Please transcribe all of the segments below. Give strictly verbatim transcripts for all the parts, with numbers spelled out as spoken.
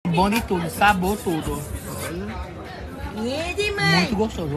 Bom de tudo, sabor tudo. E demais. Muito gostoso.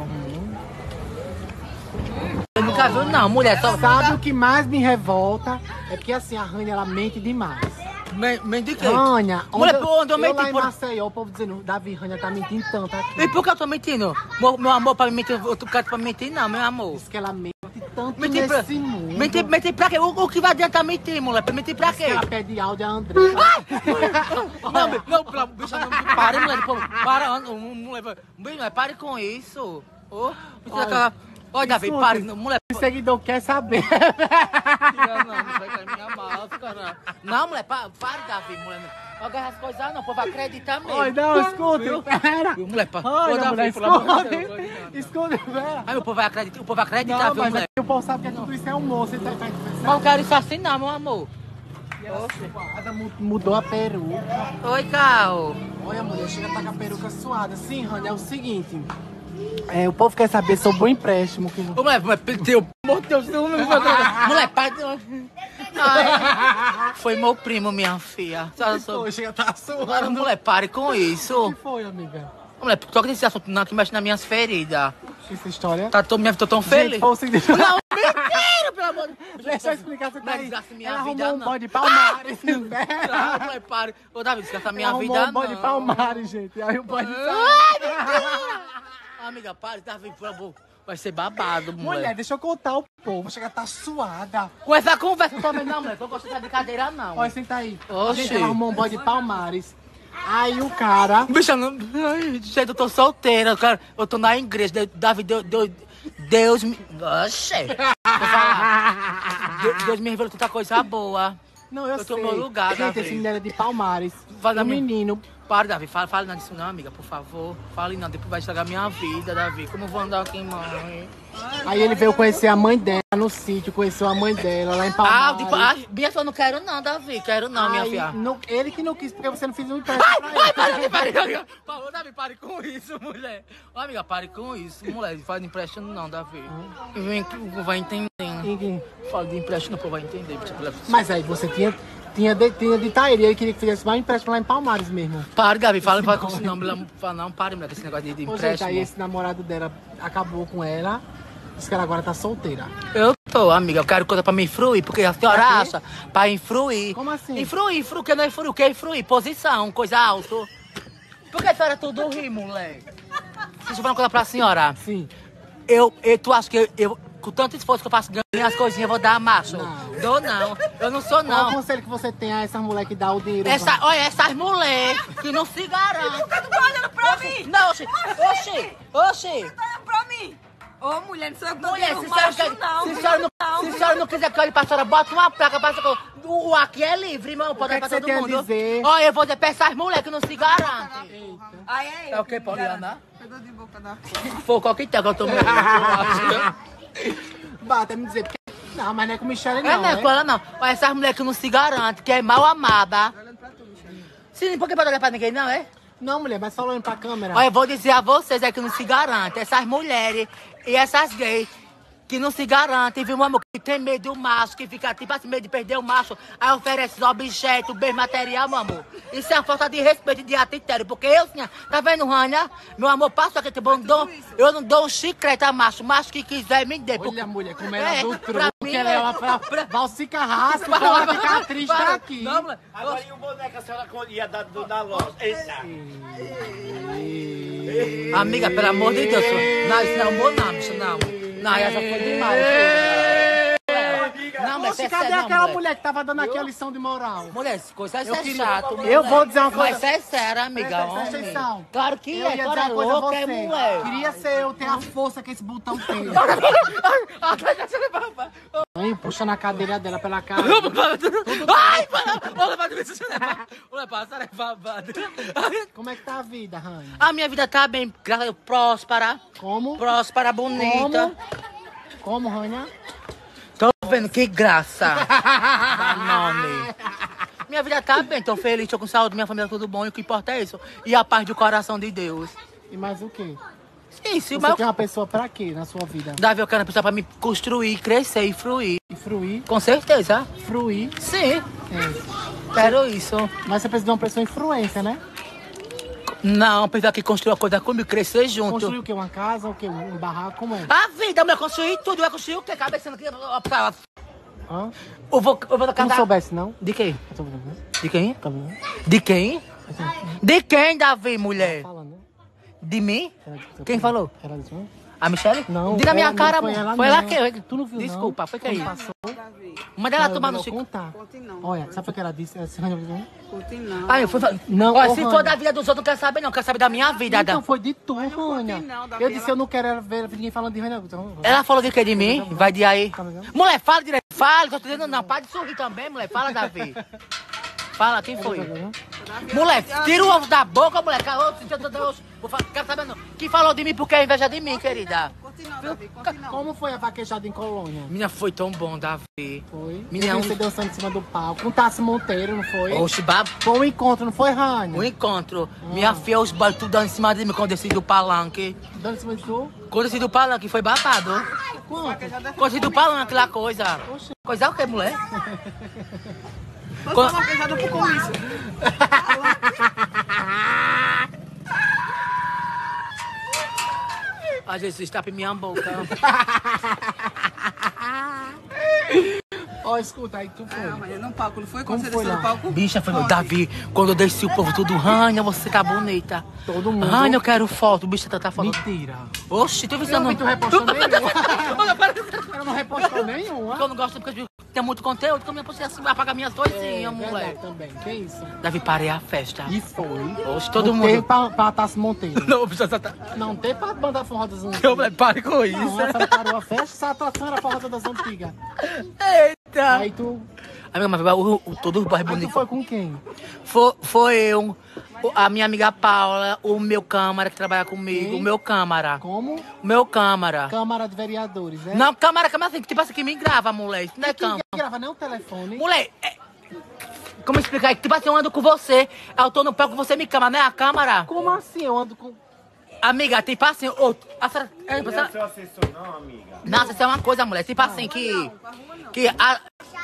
Eu nunca vi, não, mulher. Só... Sabe o que mais me revolta? É porque assim, a Rania, ela mente demais. Mente de quê? Rania, Mulher, onde, onde eu eu menti lá em por... Maceió, o povo dizendo, Davi, Rania tá mentindo tanto aqui. E por que eu tô mentindo? Meu, meu amor, pra me mentir, outro cara pra mentir, não, meu amor. Diz que ela mente tanto Mentir pra... nesse mundo. Mentir, mentir pra quê? O, o que vai adiantar mentir, mulher? Mentir pra Diz que quê? ela pede áudio a André. Não, não, pra, bicha, não, para, mulher, pô, para, não, mulher, mulher, pare com isso. Ô, oh, aquela... Olha, Davi, escute, pare, mulher. O seguidor quer saber. Tira, não, não vai cair minha máscara. Não, mulher, para, para, Davi, mulher. Não agarra as coisas, não, o povo acredita mesmo. Oi, não, escuta, pera. Mulher, para. Olha, mulher, escuta. Escuta, pera. Aí o povo vai acreditar, o povo acredita, Não, viu, mas mulher? aqui o povo sabe que tudo isso é um moço. Ele tá Mas eu quero isso assim não, meu amor. suada, mudou a peruca. Oi, Carl. Olha, mulher, chega a estar com a peruca suada. Sim, Rania, é o seguinte. É, o povo quer saber sobre o empréstimo. Que... Ô, mulher, mulher, teu, meu Deus, não me mulher, pai. Ai, foi meu primo, minha filha. que foi? Chega a estar suada. Mulher, pare com O isso. que foi, amiga? Mulher, toca esse assunto não, que mexe nas minhas feridas. Essa história? Tá, tô, minha, tô tão feliz. Gente, foi o seguinte... Não, mentira, pelo amor de Deus. Deixa eu explicar, você tá aí. Desgraça minha Ela vida, arrumou um não. bode de Palmares. Não, mulher, pare. Ô, Davi, desgraça minha Ela vida, arrumou um bode não. de Palmares, gente. Aí o bode Ai, saiu. mentira. Amiga, pare, Davi, por favor. Vai ser babado, mulher. Mulher, deixa eu contar o povo. Chega a estar suada. Com essa conversa também não, mulher. Não gosto dessa brincadeira, não. Olha, senta aí. Oxi. Gente, ela arrumou um bode de Palmares. Aí o cara... Bicha, não... Ai, gente, eu tô solteira, cara. Eu tô na igreja. Deus- Davi, Deus... Deus, Deus me... Oxe. Vou falar. Deus, Deus me revelou tanta coisa boa. Não, eu, Eu tô sei. no meu lugar, Gente, Davi. esse menino é de Palmares. Vai dar um minha- menino. Para, Davi. Fale, fale nada disso não, amiga, por favor. Fale não, depois vai estragar minha vida, Davi. Como eu vou andar aqui, mãe? Aí ele veio conhecer a mãe dela no sítio. Conheceu a mãe dela lá em Ah, Palmares. tipo, ah, minha filha, eu não quero não, Davi. Quero não, minha Aí, filha. não- ele que não quis, porque você não fez um empréstimo pra ele. Ai, pare, pare, pare. Ô, Davi, pare com isso, mulher. Ô, amiga, pare com isso, mulher. Fala de empréstimo não, Davi. Vem que o povo vai entendendo. E- Fala de empréstimo, o povo vai entender. Mas aí você tinha, tinha, de, tinha de Itaíra, ele queria que fizesse mais um empréstimo lá em Palmares mesmo. Pare, Gabi, fala, fala com isso não, mulher. Fala, não, pare, mulher, com esse negócio de, de Ô, gente, empréstimo. aí esse namorado dela acabou com ela. Diz que ela agora tá solteira. Eu tô, amiga, eu quero coisa pra me influir, porque a senhora Pra quê? acha pra influir. Como assim? Influir, influir, o que não é influir? O que é influir? Posição, coisa alta. Por que a senhora tudo ri, mulher? Deixa eu falar uma coisa pra senhora. Sim. Eu, eu, tu acha que eu, eu, com tanto esforço que eu faço, ganhar as coisinhas, eu vou dar macho? Não. Dou não, eu não sou Qual o não. conselho que você tem a essas mulheres que dá o dinheiro? Essa, olha, essas mulheres que não se garantem. Por que tu tá olhando pra mim? Não, oxi, oxi, oxi. Tá olhando pra mim? Ô, mulher, não sou eu que tô Mulher, dizendo se a macho, senhora, não. se a senhora não, não, se a senhora não quiser que eu olhe pra senhora, bota uma placa pra senhora. O aqui é livre, irmão, pode que dar é pra que você todo tem a mundo. dizer? Olha, eu vou dizer pra essas mulheres que não se garantem. Aí é eu. É o que, me Poliana? garanto. Pegou de boca da... Foi qualquer tempo que eu tô meio. Bata, me dizer, porque... Não, mas não é com Michelle É, não, não é né? com ela não. Olha, essas mulheres que não se garantem, que é mal amada. Olhando pra tu, Michelle. Sim, por que pode olhar pra ninguém, não, é? Não, mulher, mas falando pra câmera. Olha, eu vou dizer a vocês é que não se garantem. Essas mulheres e essas gays que não se garantem, viu, meu amor? Que tem medo do macho, que fica tipo assim, medo de perder o macho, aí oferece os objetos, bem material, meu amor. Isso é uma falta de respeito e de atitude, porque eu, sim, tá vendo, Rania? Meu amor, passa aqui, eu não dou, eu não dou um chiclete a macho, macho que quiser me dê. porque- Olha, mulher, como ela É, do pra truque, mim ela é uma é- pra... Valsica rasca, então ela fica triste Para, aqui. não, mulher. Agora e o boneco a senhora ia dar do- da loja? Eita! Amiga, pelo amor de Deus, não, isso não é humor não, bicho, não. Não, essa foi demais. Não, mas Poxa, é cadê sério, não, aquela mulher. mulher que tava dando aqui a lição de moral? Mulher, essa coisa Eu é queria- chato, eu mulher. vou dizer uma coisa. Mas é sério, amiga, Presta homem. atenção. Claro que Eu é, ia tu dizer é uma coisa a louca, é você. mulher. Queria ser eu ter a força que esse botão tem. Hein, puxa na cadeira dela pela cara. Ai, para! Olha, para, isso é Olha, para, é babado. Como é que tá a vida, Rani? A minha vida tá bem, graças a Deus, próspera. Como? Próspera, bonita. Como, Rania? Tô vendo que graça. Dá nome. Minha vida tá bem, tô feliz, tô com saúde, minha família tudo bom, e o que importa é isso. E a paz do coração de Deus. E mais o quê? Sim, sim, Você mas quer uma pessoa pra quê na sua vida? Davi, eu quero uma pessoa pra me construir, crescer e fruir. E fruir? Com certeza. Fruir? Sim, É. quero isso. Mas você precisa de uma pessoa influência, né? Não, pensar que construiu uma coisa comigo, crescer junto. Construiu o quê? Uma casa, o quê? Um barraco? Como é? A vida, mulher, construir tudo. Vai construir o quê? Cabeça aqui. Hã? Eu vou, eu vou Tu casar. não soubesse, não? De quem? Eu tô vendo, né? De quem? Tá vendo? De quem? De quem, Davi, mulher? Falando, né? De mim? Ela- Quem falou? Ela disse, não? A Michelle? Não, Diga na minha ela não, cara, foi amor. ela Foi ela não. que. Tu não viu, não? Desculpa, foi que aí. Quando passou, Davi, Manda ela não, tomar eu no vou chico. contar. conte não. Olha, sabe o que ela disse? Ela disse, "Rania, não?" Conte não. Aí eu fui falar. Não, Olha, ô, se for Rania. da vida dos outros, não quero saber, não. Quero saber da minha vida. Então Da... foi de tu, Mas não Rania. contei não, Davi, Eu disse, ela- eu não quero ver ninguém falando de Rania. Então, Ela falou que quer de mim. Vai de aí. Tá vendo? Mulher, fala direito. Fala, tô te dizendo não. Para de sorrir também, mulher. Fala, Davi. Fala, quem foi? Mulher, tira o ovo da boca, mulher. Vou falar, quero saber não. Quem falou de mim porque é inveja de mim, querida? Conte não, Davi, conte não. Como foi a vaquejada em Colônia? Minha foi tão bom, Davi. Foi? Menina, Eu vi você dançando em cima do palco. Com Tassi Monteiro, não foi? Oxe, bab... Foi um encontro, não foi, Rania? o encontro. Minha filha, os boys tudo dando em cima de mim quando eu desci do palanque. Dando em cima de tu? Quando eu desci do palanque, foi babado. Quanto? Quando eu desci do palanque, lá coisa. Oxe. Coisa é o que, mulher? Foi Quando- só uma beijada pro comício. Às vezes tapa em minha boca. Ó, escuta, aí tu foi. Não, mas no palco, não foi? Como Quando você foi desceu lá? no palco? Bicha, foi meu Conte. Davi. Quando eu desci, o povo tudo, Rania, você tá bonita. Todo mundo. Rania, eu quero foto. Bicha, tá, tá falando. Mentira. Oxi, tu viu Eu não vi tu repostou nenhuma. Eu Ela não repostou nenhuma. não gosto porque tem muito conteúdo, que eu me postei assim, vai apagar minhas coisinhas, É, mulher. verdade também. Que isso? Davi, parei a festa. E foi. Oxe, todo Não teve mundo. pra, pra Tassi Monteiro. Não, bicha, tá... Não tem pra banda forró das Eu, antigas. mulher, pare com isso. Não, essa parou a festa, essa atração era forró das antigas. Eita. Aí tu, A minha mãe, o, o, todo o bairro aí tu bonito. foi com quem? Foi, foi eu, o- a minha amiga Paula, o meu câmara que trabalha comigo, Quem? o meu câmara. Como? O meu câmara. Câmara de Vereadores, né? Não, câmara, câmara assim, tipo assim, que me grava, mulher. Isso não é Quem câmara. grava nem o telefone. Mulher, é... como explicar? Tipo assim, eu ando com você, eu tô no palco, você me câmara, não é a câmara? Como assim? Eu ando com... Amiga, tipo assim, ô, a senhora- é, Não você- é seu assessor, não, amiga. Nossa, isso é uma coisa, mulher. Tipo assim, que. Que. A...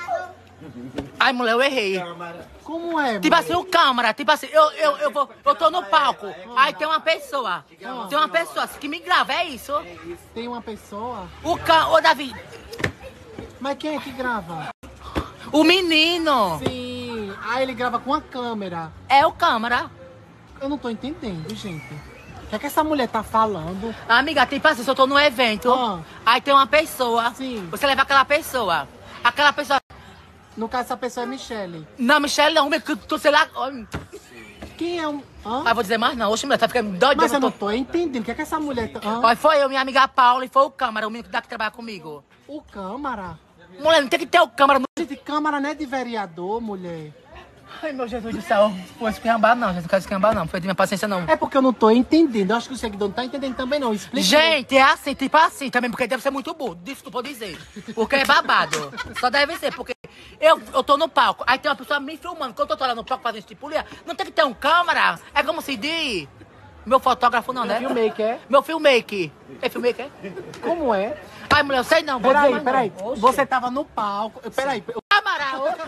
Ai, mulher, eu errei. Câmara. Como é, Tipo assim, o câmera, tipo assim, eu, eu, eu, vou, eu tô no palco, aí tem uma pessoa. Tem uma pessoa que me grava, é isso? Tem uma pessoa... O cã. Ô, Davi, Mas quem é que grava? o menino Sim. Aí ele grava com a câmera. é o câmera. Eu não tô entendendo, gente. O que é que essa mulher tá falando? Amiga, tipo assim, se eu tô num evento, Ah. aí tem uma pessoa, Sim. você leva aquela pessoa. Aquela pessoa. No caso, essa pessoa é Michele. Não, Michelle, não, que tu sei lá. Ai, Quem é um... Hã? ah, vou dizer mais não, oxe, mulher, tá ficando doida. Mas eu não tô... tô entendendo. O que é que essa mulher tá... Hã? Olha, foi eu, minha amiga Paula, e foi o câmera, o menino que dá que trabalha comigo. O câmara? Mulher, não tem que ter o câmera no. Gente, câmara não é de vereador, mulher. Ai, meu Jesus do céu. Foi esquembar não, gente. Não quero esquembar não. Foi de minha paciência não. É porque eu não tô entendendo. Eu acho que o seguidor não tá entendendo também, não. Explica. Gente, é assim, tipo assim também, porque deve ser muito burro. Desculpa eu dizer. Porque é babado. Só deve ser, porque eu, eu tô no palco, aí tem uma pessoa me filmando. Quando eu tô lá no palco fazendo estipulia, não tem que ter um câmera. É como se diz. Meu fotógrafo não, né? Filmmaker, é? Meu filmmaker. É filmmaker? Como é? Ai, mulher, eu sei não. vou dizer Peraí, mais peraí. não. Oxe. Você tava no palco. Peraí. O Câmera, ô.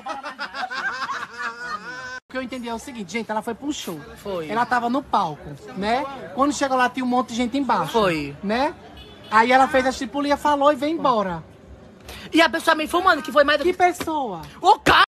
que eu entendi é o seguinte, gente, ela foi pro show. Foi. Ela tava no palco, né? Quando chegou lá, tinha um monte de gente embaixo. Foi. Né? Aí ela fez a estipulia, falou e veio embora. E a pessoa me filmando, que foi mais do Que pessoa? O cara.